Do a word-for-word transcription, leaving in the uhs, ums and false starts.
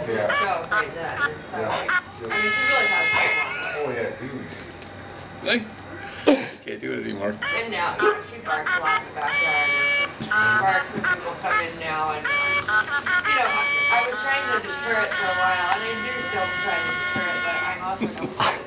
she's Yeah. so afraid then. And so, Yeah. like, I mean, she really has come a long way. Oh yeah, dude. Like, can't do it anymore. And now, you know, she barks a lot in the backyard. And she barks when people come in now. And, you know, I, I was trying to deter it for a while. And I do still try to deter it, but I'm also don't